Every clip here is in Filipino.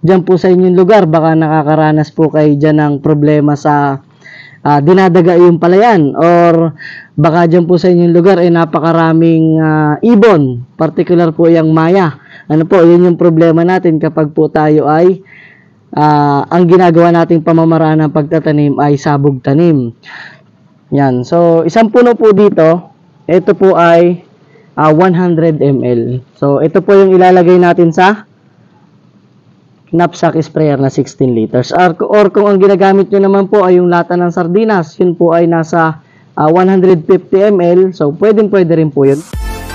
dyan po sa inyong lugar, baka nakakaranas po kayo dyan ng problema sa dinadaga yung palayan, or baka dyan po sa inyong lugar ay napakaraming ibon, particular po yung maya. Ano po, yun yung problema natin kapag po tayo ay ang ginagawa nating pamamaraan ng pagtatanim ay sabog tanim. Yan. So, isang puno po dito, ito po ay 100 ml. So, ito po yung ilalagay natin sa knapsack sprayer na 16 liters. Or kung ang ginagamit nyo naman po ay yung lata ng sardinas, yun po ay nasa 150 ml. So, pwede rin po yun.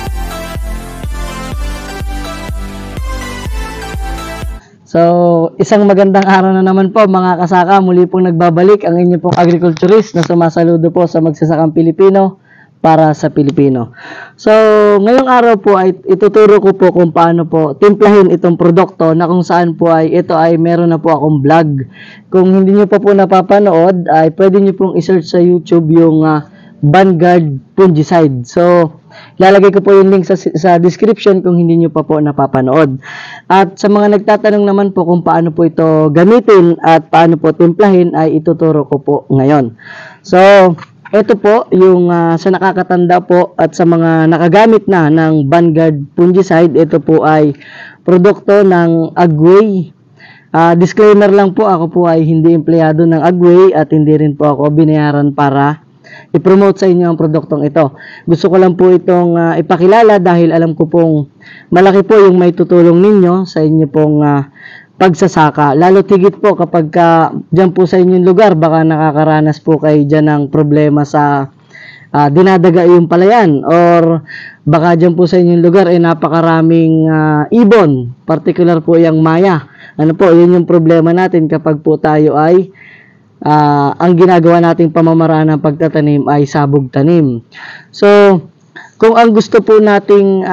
So, isang magandang araw na naman po mga kasaka. Muli pong nagbabalik ang inyo pong agriculturist na sumasaludo po sa magsasakang Pilipino para sa Pilipino. So, ngayong araw po ay ituturo ko po kung paano po timplahin itong produkto na kung saan po ay ito ay meron na po akong vlog. Kung hindi nyo pa po napapanood, ay pwede nyo pong isearch sa YouTube yung Vanguard Fungicide. So, lalagay ko po yung link sa description kung hindi nyo pa po napapanood. At sa mga nagtatanong naman po kung paano po ito gamitin at paano po timplahin ay ituturo ko po ngayon. So, ito po yung sa nakakatanda po at sa mga nakagamit na ng Vanguard Fungicide, ito po ay produkto ng Agway. Disclaimer lang po, ako po ay hindi empleyado ng Agway at hindi rin po ako binayaran para i-promote sa inyo ang produktong ito. Gusto ko lang po itong ipakilala dahil alam ko pong malaki po yung may tutulong ninyo sa inyo pong pagsasaka. Lalo tigit po kapag dyan po sa inyong lugar, baka nakakaranas po kayo dyan ng problema sa dinadaga yung palayan, or baka dyan po sa inyong lugar ay napakaraming ibon, particular po yung maya. Ano po, yun yung problema natin kapag po tayo ay ang ginagawa nating pamamaraan ng pagtatanim ay sabog tanim. So, kung ang gusto po nating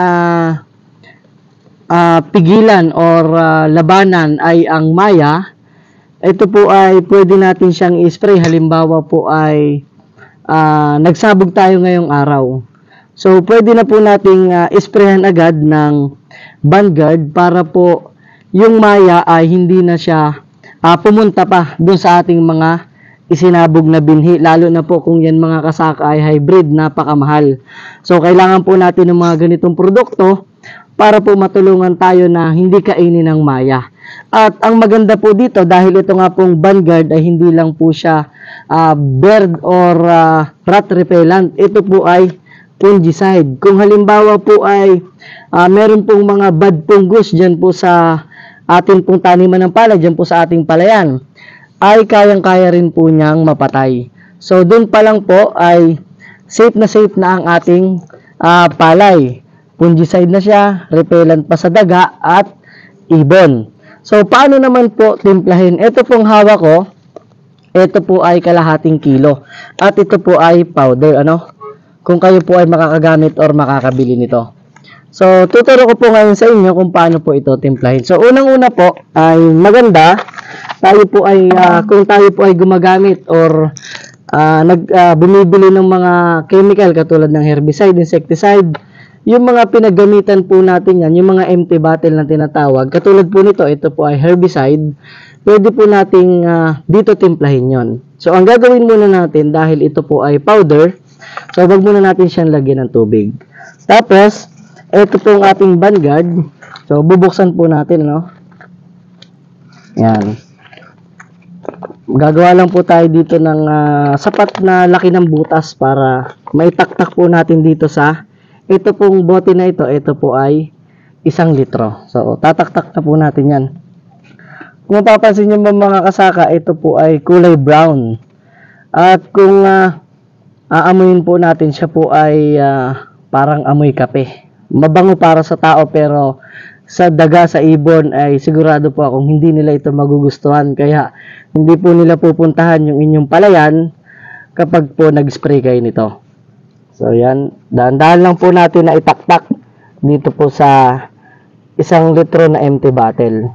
pigilan or labanan ay ang maya, ito po ay pwede natin siyang i-spray. Halimbawa po ay nagsabog tayo ngayong araw. So, pwede na po nating isprayan agad ng Vanguard para po yung maya ay hindi na siya pumunta pa dun sa ating mga isinabog na binhi, lalo na po kung yan mga kasaka ay hybrid, napakamahal. So, kailangan po natin ng mga ganitong produkto para po matulungan tayo na hindi kainin ng maya. At ang maganda po dito, dahil ito nga pong Vanguard ay hindi lang po siya bird or rat repellent, ito po ay fungicide. Kung halimbawa po ay meron pong mga bad fungus dyan po sa atin pong taniman ng palay, dyan po sa ating palayan, ay kayang-kaya rin po niyang mapatay. So, dun pa lang po ay safe na ang ating palay. Fungicide na siya, repellent pa sa daga at ibon. So, paano naman po timplahin? Ito pong hawak ko, ito po ay kalahating kilo. At ito po ay powder, kung kayo po ay makakagamit or makakabili nito. So, tuturo ko po ngayon sa inyo kung paano po ito timplahin. So, unang-una po ay maganda, tayo po ay, kung tayo po ay gumagamit or bumibili ng mga chemical katulad ng herbicide, insecticide, yung mga pinaggamitan po natin yan, yung mga empty bottle na tinatawag, katulad po nito, ito po ay herbicide, pwede po nating dito timplahin yon. So, ang gagawin muna natin, dahil ito po ay powder, so wag muna natin siyang lagyan ng tubig. Tapos, ito po ang ating Vanguard, so bubuksan po natin, yan. Gagawa lang po tayo dito ng sapat na laki ng butas para maitaktak po natin dito sa ito pong bote na ito po ay 1 litro. So, tataktak na po natin yan. Kung mapapansin nyo mga kasaka, ito po ay kulay brown. At kung aamuyin po natin, siya po ay parang amoy kape. Mabango para sa tao, pero sa daga, sa ibon, ay sigurado po akong hindi nila ito magugustuhan. Kaya, hindi po nila pupuntahan yung inyong palayan kapag po nag-spray kayo nito. So, yan. Dahan-dahan lang po natin na itaktak dito po sa 1 litro na empty bottle.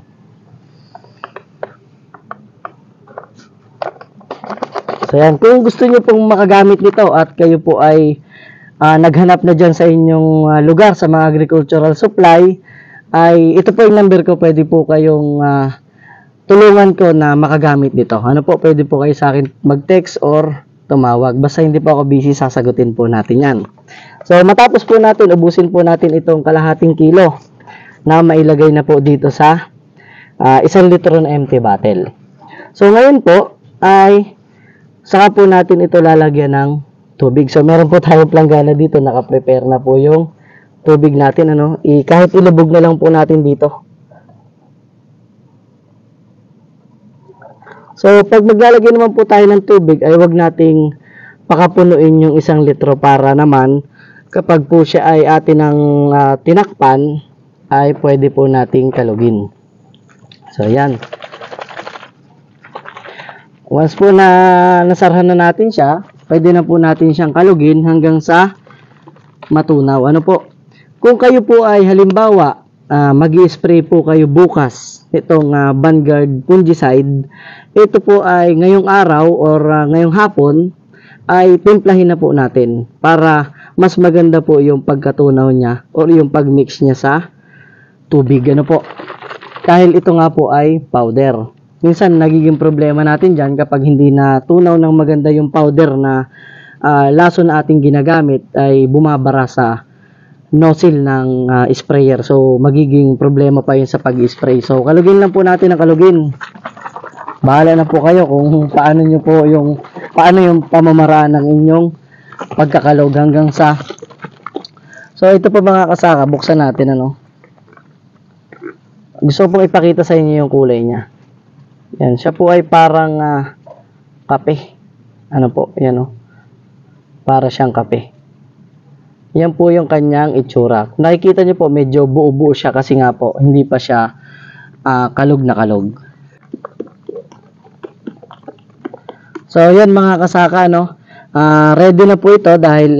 So, yan. Kung gusto nyo pong makagamit nito at kayo po ay naghanap na dyan sa inyong lugar sa mga agricultural supply, ay ito po yung number ko. Pwede po kayong tulungan ko na makagamit nito. Ano po, pwede po kayo sa akin mag-text or tumawag. Basta hindi po ako busy, sasagutin po natin yan. So, matapos po natin, ubusin po natin itong kalahating kilo na mailagay na po dito sa 1 litro na empty bottle. So, ngayon po ay saka po natin ito lalagyan ng tubig. So, meron po tayong planggana dito. Naka-prepare na po yung tubig natin. Kahit ilubog na lang po natin dito. So, pag maglalagay naman po tayo ng tubig, ay wag nating pakapunuin yung 1 litro para naman kapag po siya ay atin ng tinakpan, ay pwede po nating kalugin. So, yan. Once po na nasarhan na natin siya, pwede na po natin siyang kalugin hanggang sa matunaw. Ano po? Kung kayo po ay halimbawa, mag-i-spray po kayo bukas itong Vanguard fungicide, ito po ay ngayong araw or ngayong hapon ay timplahin na po natin para mas maganda po yung pagkatunaw niya or yung pagmix niya sa tubig. Ano po? Dahil ito nga po ay powder. Minsan nagiging problema natin dyan kapag hindi na tunaw ng maganda yung powder na lason na ating ginagamit ay bumabara sa nozzle ng sprayer. So, magiging problema pa yun sa pag-spray. So, kalugin lang po natin ang kalugin. Bahala na po kayo kung paano yung pamamaraan ng inyong pagkakalog hanggang sa. So, ito po mga kasaka, buksan natin Gusto pong ipakita sa inyo yung kulay niya. Yan, siya po ay parang kape. Ano po, yan para siyang kape. Yan po yung kanyang itsura. Nakikita niyo po, medyo buo-buo siya kasi nga po, hindi pa siya kalog na kalog. So, yan mga kasaka, ready na po ito dahil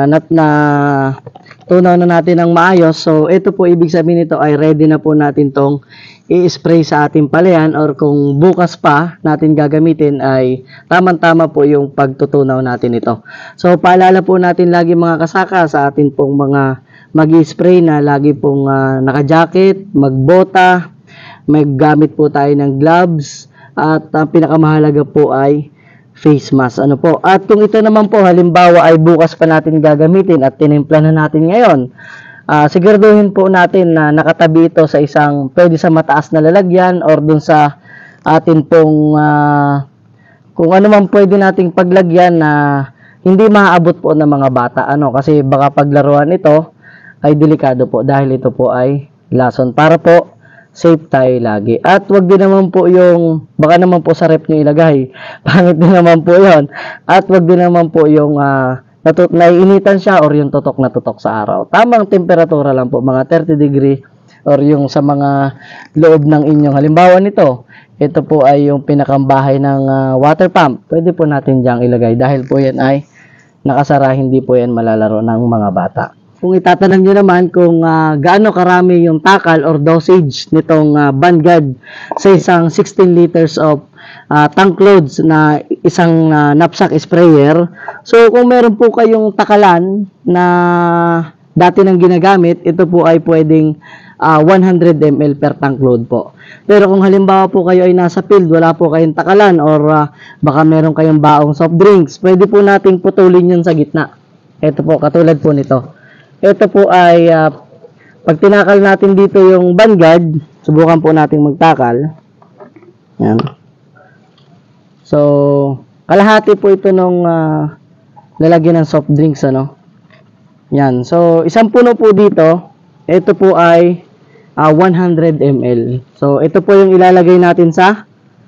tunaw na natin ng maayos. So, ito po ibig sabihin nito ay ready na po natin tong i-spray sa ating palayan or kung bukas pa natin gagamitin ay tamang-tama po yung pagtutunaw natin ito. So, paalala po natin lagi mga kasaka sa atin pong mga mag-i-spray na lagi pong naka-jacket, magbota, maggamit po tayo ng gloves at ang pinakamahalaga po ay face mask. Ano po? At kung ito naman po halimbawa ay bukas pa natin gagamitin at tinimpla na natin ngayon, siguraduhin po natin na nakatabi ito sa pwede sa mataas na lalagyan or dun sa atin pong kung ano man pwede nating paglagyan na hindi maaabot po ng mga bata. Kasi baka paglaruan ito ay delikado po dahil ito po ay lason. Para po safe tayo lagi. At wag din naman po baka naman po sa rep nyo ilagay. Pangit din naman po yon. At wag din naman po yung naiinitan siya or yung tutok na tutok sa araw. Tamang temperatura lang po, mga 30 degree or yung sa mga loob ng inyong halimbawa nito. Ito po ay yung pinakambahay ng water pump. Pwede po natin diyang ilagay dahil po yan ay nakasara, hindi po yan malalaro ng mga bata. Kung itatanong nyo naman kung gaano karami yung takal or dosage nitong Vanguard sa isang 16 liters of tank loads na isang knapsack sprayer. So, kung meron po kayong takalan na dati nang ginagamit, ito po ay pwedeng 100 ml per tank load po. Pero kung halimbawa po kayo ay nasa field, wala po kayong takalan or baka meron kayong baong soft drinks, pwede po nating putulin yun sa gitna. Ito po, katulad po nito. Ito po ay pag tinakal natin dito yung Vanguard, subukan po nating magtakal. Yan. So, kalahati po ito nung lalagyan ng soft drinks, Yan. So, isang puno po dito, ito po ay 100 ml. So, ito po yung ilalagay natin sa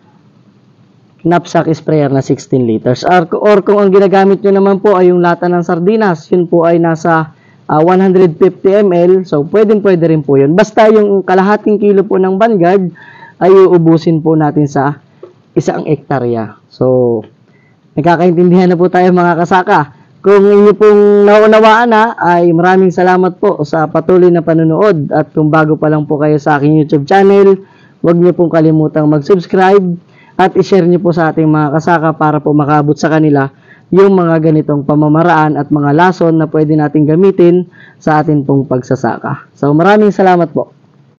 knapsack sprayer na 16 liters. Or kung ang ginagamit nyo naman po ay yung lata ng sardinas, yun po ay nasa 150 ml. So, pwede rin po yun. Basta yung kalahating kilo po ng Vanguard ay uubusin po natin sa 1 hektarya. So, nagkakaintindihan na po tayo mga kasaka. Kung inyo pong naunawaan na, ay maraming salamat po sa patuloy na panonood. At kung bago pa lang po kayo sa aking YouTube channel, huwag niyo pong kalimutang mag-subscribe at i-share niyo po sa ating mga kasaka para po makaabot sa kanila yung mga ganitong pamamaraan at mga lason na pwede natin gamitin sa atin pong pagsasaka. So, maraming salamat po.